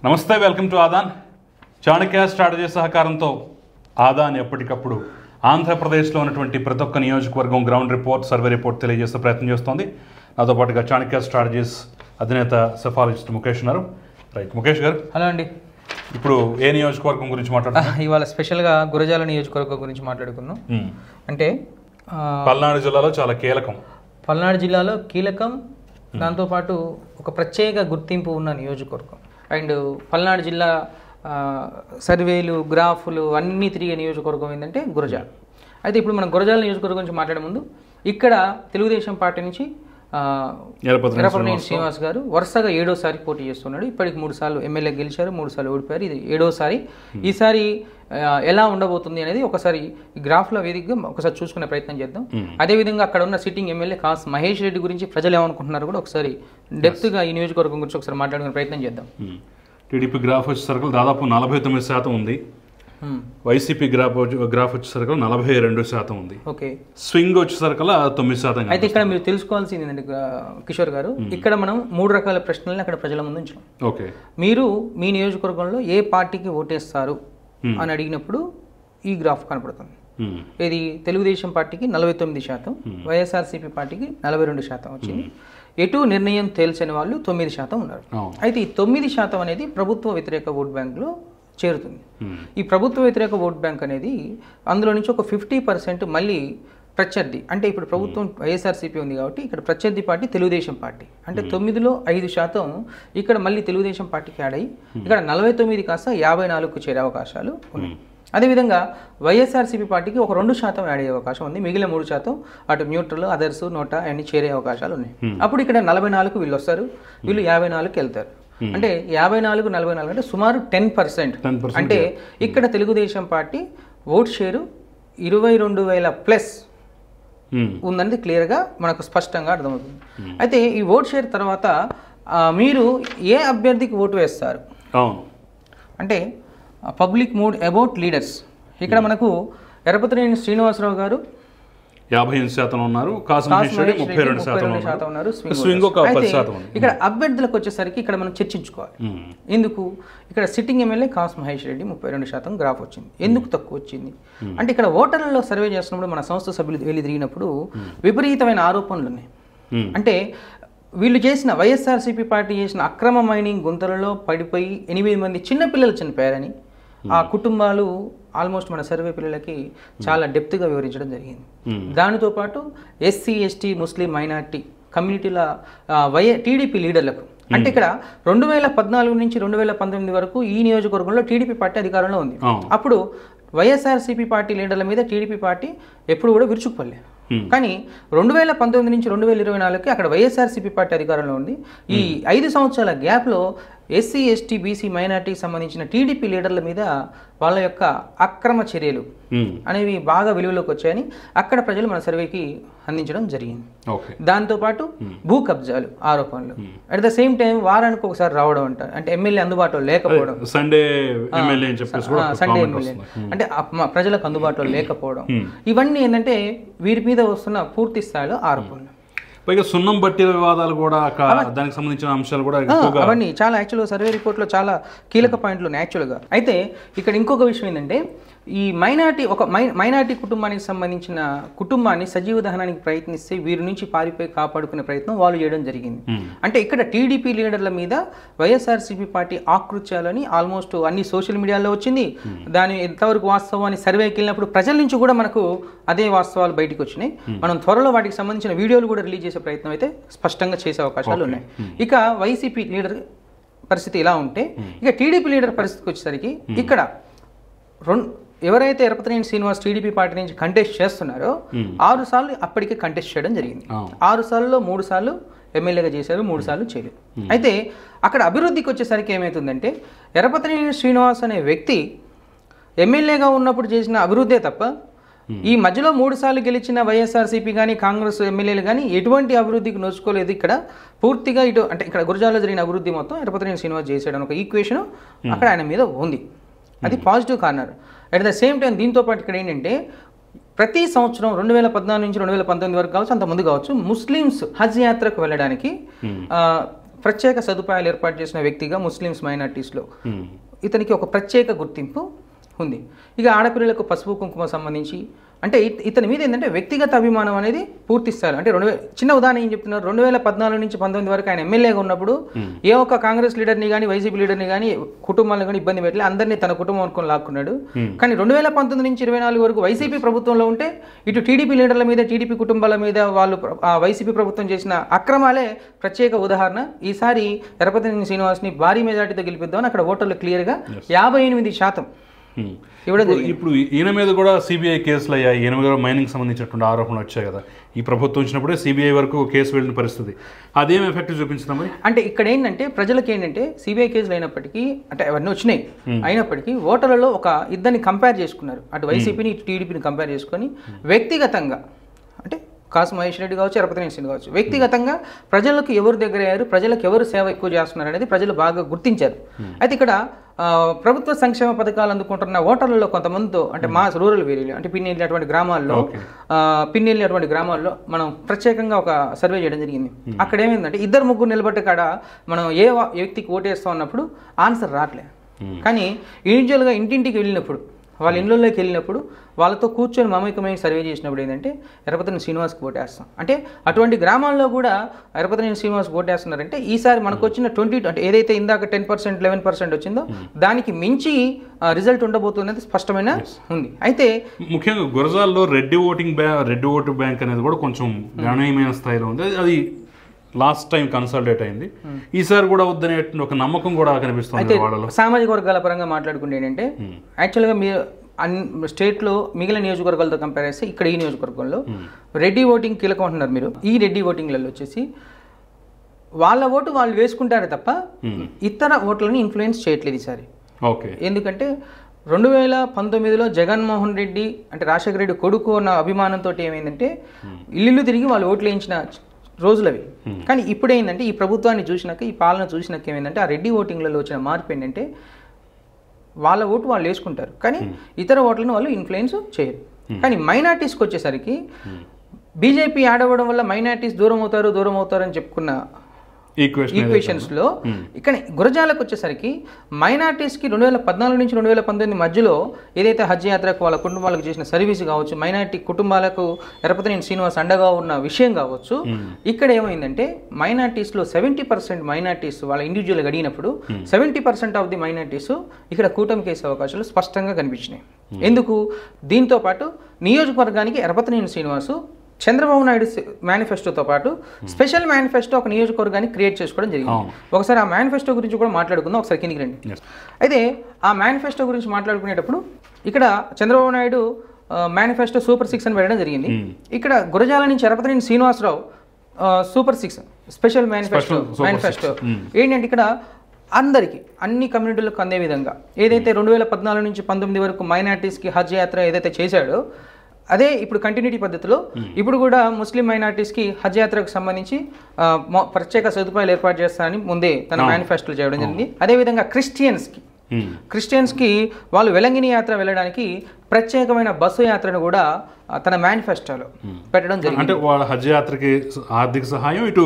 నమస్తే, welcome to Aadan. Chanakya strategy సహకారంతో ఆదాన్ ఎప్పటికప్పుడు ఆంధ్రప్రదేశ్లో ఉన్నటువంటి ప్రతి ఒక్క నియోజకవర్గం గ్రౌండ్ రిపోర్ట్, సర్వే రిపోర్ట్ తెలియజేసే ప్రయత్నం చేస్తోంది. నాతో పాటుగా చాణక్య స్ట్రాటజీస్ అధినేత సెఫాలజిస్ట్ ముఖేష్ ఉన్నారు. రైట్, ముఖేష్ గారు. హలో అండి. ఇప్పుడు ఏ నియోజకవర్గం గురించి మాట్లాడుతున్నాం? ఇవాళ స్పెషల్గా గురజాల నియోజకవర్గం గురించి మాట్లాడుకున్నాం. అంటే పల్నాడు జిల్లాలో చాలా కీలకం. పల్నాడు జిల్లాలో కీలకం, దాంతోపాటు ఒక ప్రత్యేక గుర్తింపు ఉన్న నియోజకవర్గం. అండ్ పల్నాడు జిల్లా సర్వేలు, గ్రాఫులు అన్నీ తిరిగే నియోజకవర్గం ఏంటంటే గురజాల. అయితే ఇప్పుడు మనం గురజాల నియోజకవర్గం గురించి మాట్లాడే ముందు ఇక్కడ తెలుగుదేశం పార్టీ నుంచి ఎర్రపతినేని శ్రీనివాస్ గారు వరుసగా 7వ సారి పోటీ చేస్తున్నాడు. ఇప్పటికి 3 సార్లు ఎమ్మెల్యే గెలిచారు, 3 సార్లు ఓడిపోయారు. ఇది 7వ సారి. ఈసారి ఎలా ఉండబోతుంది అనేది ఒకసారి గ్రాఫ్ల వేదికగా ఒకసారి చూసుకునే ప్రయత్నం చేద్దాం. అదేవిధంగా అక్కడ ఉన్న సిట్టింగ్ ఎమ్మెల్యే కాస్ మహేష్ రెడ్డి గురించి ప్రజలు ఏమనుకుంటున్నారు కూడా ఒకసారి డెప్త్గా ఈ నియోజకవర్గం గురించి ఒకసారి మాట్లాడుకునే ప్రయత్నం చేద్దాం. టీడీపీ గ్రాఫ్ వచ్చేసరికి దాదాపు 49% ఉంది. వైసీపీ గ్రాఫ్ వచ్చేసరికి 42% ఉంది. ఓకే, స్వింగ్ వచ్చేసరికి 9%. అయితే ఇక్కడ మీరు తెలుసుకోవాల్సింది ఏంటంటే కిషోర్ గారు, ఇక్కడ మనం 3 రకాల ప్రశ్నలను అక్కడ ప్రజల ముందు ఉంచాం. ఓకే, మీరు మీ నియోజకవర్గంలో ఏ పార్టీకి ఓటేస్తారు అని అడిగినప్పుడు ఈ గ్రాఫ్ కనపడుతుంది. ఇది తెలుగుదేశం పార్టీకి 49%, వైఎస్ఆర్సీపీ పార్టీకి 42% వచ్చింది. ఎటు నిర్ణయం తేల్చని వాళ్ళు 9% ఉన్నారు. అయితే ఈ 9% అనేది ప్రభుత్వ వ్యతిరేక ఓట్ బ్యాంకులో చేరుతుంది. ఈ ప్రభుత్వ వ్యతిరేక ఓట్ బ్యాంక్ అనేది అందులో నుంచి ఒక 50% మళ్ళీ ప్రత్యర్థి, అంటే ఇప్పుడు ప్రభుత్వం వైఎస్ఆర్సీపీ ఉంది కాబట్టి ఇక్కడ ప్రత్యర్థి పార్టీ తెలుగుదేశం పార్టీ, అంటే 9లో 5% ఇక్కడ మళ్ళీ తెలుగుదేశం పార్టీకి యాడ్ అయ్యి ఇక్కడ 49 కాస్త 54కు చేరే అవకాశాలు ఉన్నాయి. అదేవిధంగా వైఎస్ఆర్సీపీ పార్టీకి ఒక 2% యాడ్ అయ్యే అవకాశం ఉంది. మిగిలిన 3% అటు న్యూట్రల్, అదర్స్, నోటా అన్ని చేరే అవకాశాలు ఉన్నాయి. అప్పుడు ఇక్కడ 44కు వీళ్ళు వస్తారు, వీళ్ళు 54కి వెళ్తారు. అంటే 54, 44 అంటే సుమారు 10%. అంటే ఇక్కడ తెలుగుదేశం పార్టీ ఓట్ షేరు 22,000+ ఉందనేది క్లియర్గా మనకు స్పష్టంగా అర్థమవుతుంది. అయితే ఈ ఓట్ షేర్ తర్వాత మీరు ఏ అభ్యర్థికి ఓటు వేస్తారు అంటే పబ్లిక్ మూడ్ అబౌట్ లీడర్స్. ఇక్కడ మనకు ఎర్రపతినేని శ్రీనివాసరావు గారు 58% ఉన్నారు, కాసు మహేష్ రెడ్డి 32% ఉన్నారు, స్వింగ్ ఒక 10% ఉంది. ఇక్కడ అభ్యర్థులకు వచ్చేసరికి ఇక్కడ మనం చర్చించుకోవాలి. ఎందుకు ఇక్కడ sitting MLA Kasu Mahesh Reddy 32% graph వచ్చింది. ఎందుకు తక్కువ వచ్చింది అంటే ఇక్కడ ఓటర్లలో సర్వే చేస్తున్నప్పుడు మన సంస్థ సభ్యులు వెళ్ళి తిరిగినప్పుడు విపరీతమైన ఆరోపణలు ఉన్నాయి. అంటే వీళ్ళు చేసిన వైఎస్ఆర్సీపీ పార్టీ చేసిన అక్రమ మైనింగ్ గుంతలలో పడిపోయి 8 మంది చిన్నపిల్లలు చనిపోయారని ఆ కుటుంబాలు ఆల్మోస్ట్ మన సర్వే పిల్లలకి చాలా డెప్త్గా వివరించడం జరిగింది. దానితో పాటు ఎస్సీ, ఎస్టీ, ముస్లిం, మైనార్టీ కమ్యూనిటీల టీడీపీ లీడర్లకు, అంటే ఇక్కడ 2014 నుంచి 2019 వరకు ఈ నియోజకవర్గంలో టీడీపీ పార్టీ అధికారంలో ఉంది. అప్పుడు వైఎస్ఆర్సీపీ పార్టీ లీడర్ల మీద టీడీపీ పార్టీ ఎప్పుడు కూడా విరుచుకుపడలే. కానీ 2019 నుంచి 2024కి అక్కడ వైఎస్ఆర్సీపీ పార్టీ అధికారంలో ఉంది. ఈ 5 సంవత్సరాల గ్యాప్లో ఎస్సీ, ఎస్టీ, బీసీ, మైనార్టీకి సంబంధించిన టీడీపీ లీడర్ల మీద వాళ్ళ యొక్క అక్రమ చర్యలు అనేవి బాగా వెలుగులోకి వచ్చాయని అక్కడ ప్రజలు మన సర్వేకి అందించడం జరిగింది. దాంతోపాటు భూ కబ్జాలు ఆరోపణలు, అట్ ద సేమ్ టైం వారానికి ఒకసారి రావడం అంట, అంటే ఎమ్మెల్యే అందుబాటులో లేకపోవడం, సండే ఎమ్మెల్యే అంటే ప్రజలకు అందుబాటులో లేకపోవడం, ఇవన్నీ ఏంటంటే వీరి మీద వస్తున్న పూర్తి స్థాయిలో ఆరోపణలు. పైగా సున్నం బట్టి వివాదాలు కూడా, దానికి సంబంధించిన అంశాలు కూడా అవన్నీ చాలా యాక్చువల్గా సర్వే రిపోర్ట్లో చాలా కీలక పాయింట్లు ఉన్నాయి యాక్చువల్గా. అయితే ఇక్కడ ఇంకొక విషయం ఏంటంటే ఈ మైనార్టీ కుటుంబానికి సంబంధించిన కుటుంబాన్ని సజీవ దహనానికి ప్రయత్నిస్తే వీరి నుంచి పారిపోయి కాపాడుకునే ప్రయత్నం వాళ్ళు చేయడం జరిగింది. అంటే ఇక్కడ టీడీపీ లీడర్ల మీద వైఎస్ఆర్సీపీ పార్టీ ఆకృత్యాలని ఆల్మోస్ట్ అన్ని సోషల్ మీడియాలో వచ్చింది. దాని ఎంతవరకు వాస్తవం అని సర్వేకి వెళ్ళినప్పుడు ప్రజల నుంచి కూడా మనకు అదే వాస్తవాలు బయటకు వచ్చినాయి. మనం త్వరలో వాటికి సంబంధించిన వీడియోలు కూడా రిలీజ్ చేసే ప్రయత్నం అయితే స్పష్టంగా చేసే అవకాశాలు ఉన్నాయి. ఇక వైసీపీ లీడర్ పరిస్థితి ఇలా ఉంటే ఇక టీడీపీ లీడర్ పరిస్థితికి వచ్చేసరికి ఇక్కడ ఎవరైతే ఎర్రపతినేని శ్రీనివాస్ టీడీపీ పార్టీ నుంచి కంటెస్ట్ చేస్తున్నారో 6 సార్లు అప్పటికే కంటెస్ట్ చేయడం జరిగింది. 6 సార్లలో 3 సార్లు ఎమ్మెల్యేగా చేశారు, 3 సార్లు చేయలేదు. అయితే అక్కడ అభివృద్ధికి వచ్చేసరికి ఏమవుతుందంటే ఎర్రపతినేని శ్రీనివాస్ అనే వ్యక్తి ఎమ్మెల్యేగా ఉన్నప్పుడు చేసిన అభివృద్ధే తప్ప ఈ మధ్యలో 3 సార్లు గెలిచిన వైఎస్ఆర్సీపీ కానీ కాంగ్రెస్ ఎమ్మెల్యేలు కానీ ఎటువంటి అభివృద్ధికి నోచుకోలేదు. ఇక్కడ పూర్తిగా అంటే ఇక్కడ గురజాలలో జరిగిన అభివృద్ధి మొత్తం ఎర్రపతినేని శ్రీనివాస్ చేశాడు ఒక ఈక్వేషన్ అక్కడ ఆయన మీద ఉంది. అది positive corner. At the same time దీంతో పాటు ఇక్కడ ఏంటంటే ప్రతి సంవత్సరం 2014 నుంచి 2019 వరకు కావచ్చు, అంత ముందు కావచ్చు, ముస్లిమ్స్ హజ్ యాత్రకు వెళ్ళడానికి ప్రత్యేక సదుపాయాలు ఏర్పాటు చేసిన వ్యక్తిగా ముస్లిమ్స్ మైనార్టీస్లో ఇతనికి ఒక ప్రత్యేక గుర్తింపు ఉంది. ఇక ఆడపిల్లలకు పసుపు కుంకుమ సంబంధించి అంటే ఇతని మీద ఏంటంటే వ్యక్తిగత అభిమానం అనేది పూర్తి స్థాయిలో అంటే చిన్న ఉదాహరణ ఏం చెప్తున్నారు, 2014 నుంచి 19 వరకు ఆయన ఎమ్మెల్యేగా ఉన్నప్పుడు ఏ ఒక్క కాంగ్రెస్ లీడర్ని కానీ వైసీపీ లీడర్ని కానీ కుటుంబాలను కానీ ఇబ్బంది పెట్టలే, అందరినీ తన కుటుంబం అనుకుని లాక్కున్నాడు. కానీ 2019 నుంచి 24 వరకు వైసీపీ ప్రభుత్వంలో ఉంటే ఇటు టీడీపీ లీడర్ల మీద టీడీపీ కుటుంబాల మీద వాళ్ళు వైసీపీ ప్రభుత్వం చేసిన అక్రమాలే ప్రత్యేక ఉదాహరణ. ఈసారి ఎర్రపతినేని శ్రీనివాస్ని భారీ మెజార్టీతో గెలిపిద్దామని అక్కడ ఓటర్లు క్లియర్గా 58% ఇప్పుడు ఈయన మీద కూడా సిబిఐ కేసులు అయ్యాయి. ఈయన మీద మైనింగ్ సంబంధించినటువంటి ఆరోపణలు వచ్చాయి కదా. ఈ ప్రభుత్వం వచ్చినప్పుడే సిబిఐ వరకు కేసు వెళ్ళిన పరిస్థితి, అదేం ఎఫెక్ట్ చూపించిందా మరి? అంటే ఇక్కడ ఏంటంటే ప్రజలకు ఏంటంటే సిబిఐ కేసులు అయినప్పటికీ అంటే అవన్నీ వచ్చినాయి అయినప్పటికీ ఓటర్లలో ఒక ఇద్దరిని కంపేర్ చేసుకున్నారు, అటు వైసీపీని ఇటు టీడీపీని కంపేర్ చేసుకొని వ్యక్తిగతంగా అంటే కాసు మహేష్ రెడ్డి కావచ్చు, ఎర్రపతినేని శ్రీనివాస్ కావచ్చు, వ్యక్తిగతంగా ప్రజలకు ఎవరు దగ్గర అయ్యారు, ప్రజలకు ఎవరు సేవ ఎక్కువ చేస్తున్నారు అనేది ప్రజలు బాగా గుర్తించారు. అయితే ఇక్కడ ప్రభుత్వ సంక్షేమ పథకాలు అందుకుంటున్న ఓటర్లలో కొంతమందితో అంటే మా రూరల్ ఏరియాలో అంటే పిన్నెళ్ళినటువంటి గ్రామాల్లో మనం ప్రత్యేకంగా ఒక సర్వే చేయడం జరిగింది. అక్కడ ఏమైందంటే 2-3 నిలబట్టే కాడ మనం ఏ వ్యక్తికి ఓటేస్తాం అన్నప్పుడు ఆన్సర్ రావట్లేదు. కానీ ఇండివిజువల్గా ఇంటింటికి వెళ్ళినప్పుడు వాళ్ళ ఇళ్ళల్లోకి వెళ్ళినప్పుడు వాళ్ళతో కూర్చొని మమేకమైన సర్వే చేసినప్పుడు ఏంటంటే ఎర్రపతినేని శ్రీనివాస్కి ఓటేస్తాం అంటే అటువంటి గ్రామాల్లో కూడా ఎర్రపతినేని శ్రీనివాస్ ఓటేస్తున్నారంటే ఈసారి మనకు వచ్చిన 22 అంటే ఏదైతే ఇందాక 10% 11% వచ్చిందో దానికి మించి రిజల్ట్ ఉండబోతున్నది స్పష్టమైన ఉంది. అయితే ముఖ్యంగా గురజాల్లో రెడ్డి ఓటు బ్యాంక్ అనేది కూడా కొంచెం గణనీయమైన స్థాయిలో ఉంది. అది లాస్ట్ టైం కన్సల్టేట్ అయింది, ఈసారి కూడా వద్దనే ఒక నమ్మకం కూడా కనిపిస్తుంది వాళ్ళలో. సామాజిక వర్గాల పరంగా మాట్లాడుకుంటే ఏంటంటే యాక్చువల్గా మీరు స్టేట్లో మిగిలిన నియోజకవర్గాలతో కంపేర్ చేస్తే ఇక్కడ ఈ నియోజకవర్గంలో రెడ్డి ఓటింగ్ కీలకం అంటున్నారు మీరు. ఈ రెడ్డి ఓటింగ్లలో వచ్చేసి వాళ్ళ ఓటు వాళ్ళు వేసుకుంటారే తప్ప ఇతర ఓట్లని ఇన్ఫ్లుయెన్స్ చేయట్లేదు ఈసారి. ఓకే, ఎందుకంటే 2019లో జగన్మోహన్ రెడ్డి అంటే రాజశేఖర రెడ్డి కొడుకు అన్న అభిమానంతో ఏమైందంటే ఇల్లు తిరిగి వాళ్ళు ఓట్లు వేయించిన రోజులు అవి. కానీ ఇప్పుడు ఏంటంటే ఈ ప్రభుత్వాన్ని చూసినాక ఈ పాలన చూసినాక ఏమైందంటే ఆ రెడ్డి ఓటింగ్లలో వచ్చిన మార్పు ఏంటంటే వాళ్ళ ఓటు వాళ్ళు వేసుకుంటారు కానీ ఇతర ఓట్లను వాళ్ళు ఇన్ఫ్లుయెన్స్ చేయరు. కానీ మైనార్టీస్కి వచ్చేసరికి బీజేపీ యాడ్ అవ్వడం వల్ల మైనార్టీస్ దూరం అవుతారు అని చెప్పుకున్న ఈక్వేషన్స్లో ఇక్కడ గురజాలకు వచ్చేసరికి మైనార్టీస్కి 2014 నుంచి 2019 మధ్యలో ఏదైతే హజ్ యాత్రకు వాళ్ళ కుటుంబాలకు చేసిన సర్వీస్ కావచ్చు, మైనార్టీ కుటుంబాలకు ఎర్రపతినేని శ్రీనివాస్ అండగా ఉన్న విషయం కావచ్చు, ఇక్కడ ఏమైందంటే మైనార్టీస్లో 70% మైనార్టీస్ వాళ్ళ ఇండివిజువల్గా అడిగినప్పుడు 70% ఆఫ్ ది మైనార్టీస్ ఇక్కడ కూటమికి వేసే అవకాశాలు స్పష్టంగా కనిపించినాయి. ఎందుకు? దీంతో పాటు నియోజకవర్గానికి ఎర్రపతినేని శ్రీనివాసు చంద్రబాబు నాయుడు మేనిఫెస్టోతో పాటు స్పెషల్ మేనిఫెస్టో ఒక నియోజకవర్గాన్ని క్రియేట్ చేసుకోవడం జరిగింది. ఒకసారి ఆ మేనిఫెస్టో గురించి కూడా మాట్లాడుకుందాం, ఒకసారి కిందికి రండి. అయితే ఆ మేనిఫెస్టో గురించి మాట్లాడుకునేటప్పుడు ఇక్కడ చంద్రబాబు నాయుడు మేనిఫెస్టో సూపర్ 6 అని పెట్టడం జరిగింది. ఇక్కడ గురజాల నుంచి Yarapathineni Srinivasarao super 6 special manifesto ఏంటంటే ఇక్కడ అందరికీ అన్ని కమ్యూనిటీలకు అందే విధంగా ఏదైతే 2014 నుంచి 19 వరకు మైనార్టీస్కి హజ్ యాత్ర ఏదైతే చేశాడో అదే ఇప్పుడు కంటిన్యూటీ పద్ధతిలో ఇప్పుడు కూడా ముస్లిం మైనార్టీస్కి హజ్ యాత్రకు సంబంధించి ప్రత్యేక సదుపాయాలు ఏర్పాటు చేస్తానని ముందే తన మేనిఫెస్టోలో చేయడం జరిగింది. అదేవిధంగా క్రిస్టియన్స్కి వాళ్ళు వెలంగిని యాత్ర వెళ్ళడానికి ప్రత్యేకమైన బస్సు యాత్రను కూడా తన మేనిఫెస్టోలో పెట్టడం జరిగింది. అంటే వాళ్ళ హజ్ యాత్రకి ఆర్థిక సహాయం, ఇటు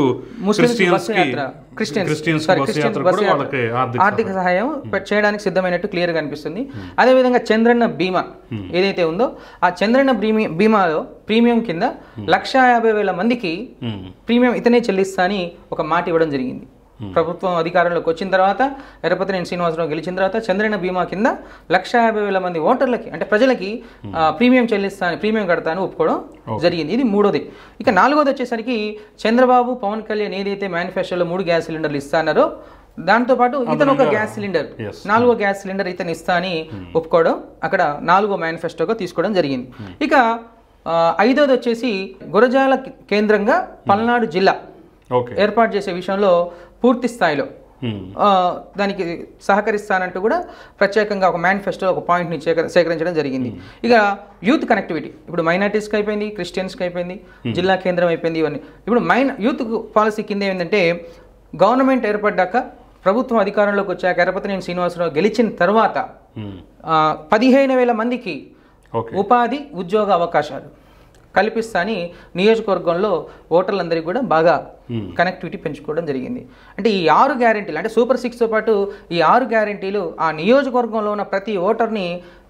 ఆర్థిక సహాయం చేయడానికి సిద్ధమైనట్టు క్లియర్గా అనిపిస్తుంది. అదేవిధంగా చంద్రన్న బీమా ఏదైతే ఉందో ఆ చంద్రన్న బీమాలో ప్రీమియం కింద 150,000 మందికి ప్రీమియం ఇతనే చెల్లిస్తా అని ఒక మాట ఇవ్వడం జరిగింది. ప్రభుత్వం అధికారంలోకి వచ్చిన తర్వాత ఎర్రపతినేని శ్రీనివాసరావు గెలిచిన తర్వాత చంద్రన్న బీమా కింద 150,000 మంది ఓటర్లకి అంటే ప్రజలకి ప్రీమియం ప్రీమియం కడతాను ఒప్పుకోవడం జరిగింది. ఇది మూడోది. ఇక నాలుగోది వచ్చేసరికి చంద్రబాబు పవన్ కళ్యాణ్ ఏదైతే మేనిఫెస్టోలో 3 గ్యాస్ సిలిండర్లు ఇస్తానారో దాంతోపాటు ఇతను ఒక గ్యాస్ సిలిండర్ 4వ గ్యాస్ సిలిండర్ ఇతను ఇస్తా అని ఒప్పుకోవడం అక్కడ 4వ మేనిఫెస్టోగా తీసుకోవడం జరిగింది. ఇక ఐదోది వచ్చేసి గురజాల కేంద్రంగా పల్నాడు జిల్లా ఏర్పాటు చేసే విషయంలో పూర్తి స్థాయిలో దానికి సహకరిస్తానంటూ కూడా ప్రత్యేకంగా ఒక మేనిఫెస్టో ఒక పాయింట్ని సేకరించడం జరిగింది. ఇక యూత్ కనెక్టివిటీ ఇప్పుడు మైనార్టీస్కి అయిపోయింది, క్రిస్టియన్స్కి అయిపోయింది, జిల్లా కేంద్రం అయిపోయింది. ఇవన్నీ ఇప్పుడు యూత్ పాలసీ కింద ఏంటంటే గవర్నమెంట్ ఏర్పడ్డాక ప్రభుత్వం అధికారంలోకి వచ్చాక ఎర్రపతినేని శ్రీనివాసరావు గెలిచిన తర్వాత 15,000 మందికి ఉపాధి ఉద్యోగ అవకాశాలు కల్పిస్తా అని నియోజకవర్గంలో ఓటర్లందరికీ కూడా బాగా కనెక్టివిటీ పెంచుకోవడం జరిగింది. అంటే ఈ 6 గ్యారెంటీలు అంటే సూపర్ 6తో పాటు ఈ 6 గ్యారెంటీలు ఆ నియోజకవర్గంలో ఉన్న ప్రతి ఓటర్ని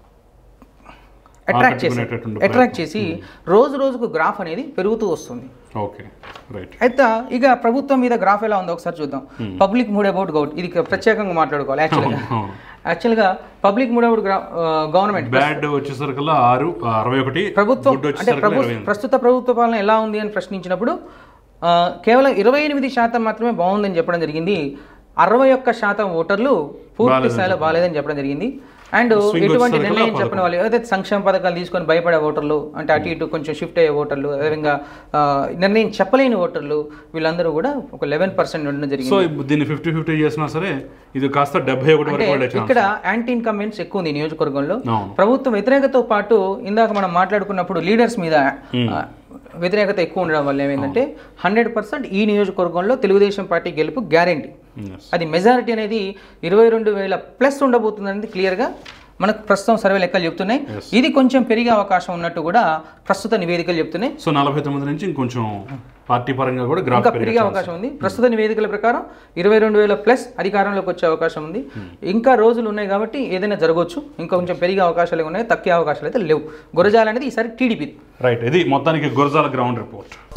అట్రాక్ట్ చేసి రోజు రోజుకు గ్రాఫ్ అనేది పెరుగుతూ వస్తుంది. Okay, right. అయితే ఇక ప్రభుత్వం మీద గ్రాఫ్ ఎలా ఉందో ఒకసారి చూద్దాం. పబ్లిక్ మూడ్ అబౌట్ గౌట్, ఇది ప్రత్యేకంగా మాట్లాడుకోవాలి. యాక్చువల్గా పబ్లిక్ మూడ్ అబౌట్ గవర్నమెంట్ వచ్చేసరికల్లా 61, ప్రభుత్వం అంటే ప్రస్తుత ప్రభుత్వ పాలన ఎలా ఉంది అని ప్రశ్నించినప్పుడు కేవలం 28% మాత్రమే బాగుందని చెప్పడం జరిగింది. 61% ఓటర్లు పూర్తి స్థాయిలో బాగాలేదని చెప్పడం జరిగింది. అండ్ ఎటువంటి నిర్ణయం చెప్పిన వాళ్ళు ఏదైతే సంక్షేమ పథకాలు తీసుకొని భయపడే ఓటర్లు, అంటే అటు ఇటు కొంచెం షిఫ్ట్ అయ్యే ఓటర్లు, అదేవిధంగా నిర్ణయం చెప్పలేని ఓటర్లు, వీళ్ళందరూ కూడా ఒక 11% ఉండడం జరిగింది. సో దీన్ని 50-50 చేసినా సరే ఇది కాస్త 71 వరకు వెళ్ళే ఛాన్స్. ఇక్కడ యాంటీ ఇన్కంబెంట్స్ ఎక్కువ ఉంది నియోజకవర్గంలో. ప్రభుత్వం వ్యతిరేకతతో పాటు ఇందాక మనం మాట్లాడుకున్నప్పుడు లీడర్స్ మీద వ్యతిరేకత ఎక్కువ ఉండడం వల్ల ఏమైందంటే 100% ఈ నియోజకవర్గంలో తెలుగుదేశం పార్టీ గెలుపు గ్యారెంటీ. అది మెజారిటీ అనేది 22,000+ ఉండబోతుంది అనేది క్లియర్గా మనకు ప్రస్తుతం సర్వే లెక్కలు చెప్తున్నాయి. ఇది కొంచెం పెరిగే అవకాశం ఉన్నట్టు కూడా ప్రస్తుత నివేదికలు చెప్తున్నాయి. సో 49 నుంచి ఇంకొంచెం పార్టీ పరంగా కూడా గ్రాఫ్ పెరిగే అవకాశం ఉంది. ప్రస్తుత నివేదికల ప్రకారం 22,000+ అధికారంలోకి వచ్చే అవకాశం ఉంది. ఇంకా రోజులు ఉన్నాయి కాబట్టి ఏదైనా జరగవచ్చు. ఇంకా కొంచెం పెరిగే అవకాశాలు ఉన్నాయి, తక్కువ అవకాశాలు అయితే లేవు. గురజాల అనేది ఈసారి టీడీపీ. రైట్. ఇది మొత్తానికి గురజాల గ్రౌండ్ రిపోర్ట్.